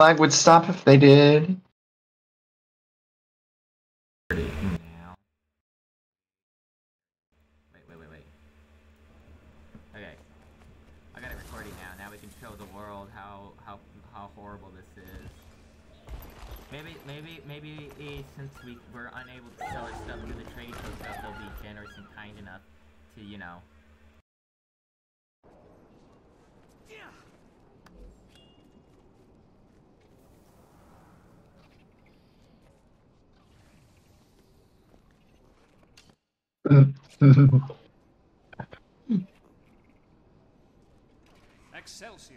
Flag would stop if they did. Now. Wait. Okay. I got it recording now. Now we can show the world how horrible this is. Maybe since we're unable to sell our stuff through the trade post, they'll be generous and kind enough to, you know. Excelsior.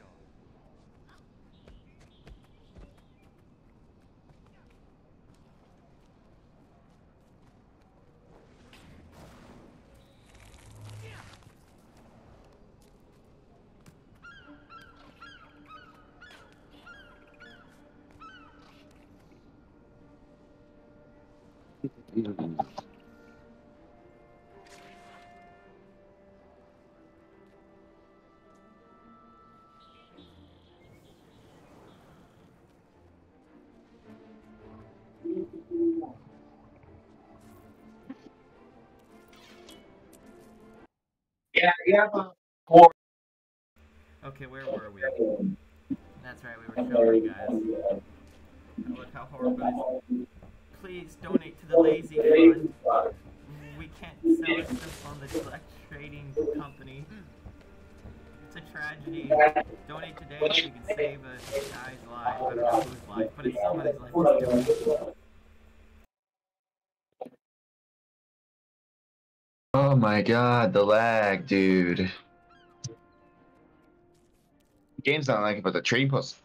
Yeah. Okay, where were we? That's right, we were showing you guys. Oh, look how horrible it is. Please donate to the Lazy Fund. We can't sell our stuff on the select trading company. It's a tragedy. Donate today so you can save a guy's life. I don't know whose life, but it's somebody's life. Just donate. Oh my god, the lag, dude. Game's not like it, but the trading post.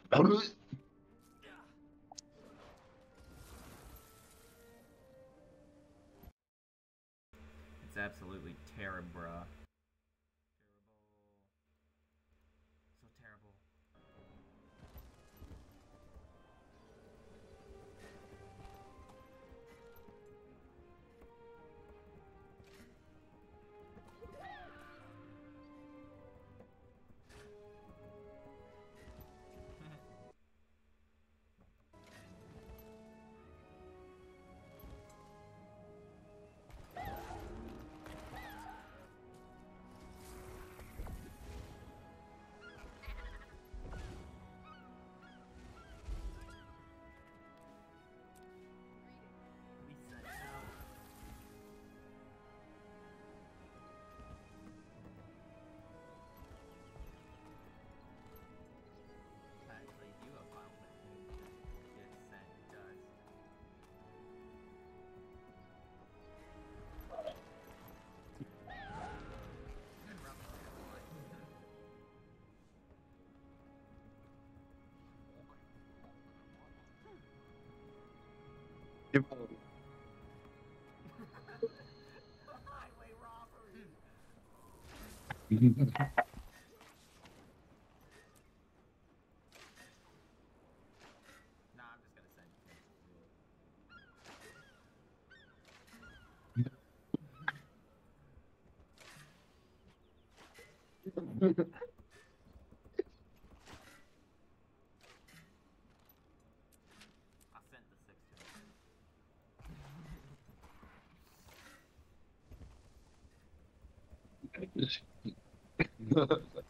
It's absolutely terrible, bruh. So terrible. Highway robbery. Nah, I'm just gonna send you. I sent the 6 to him.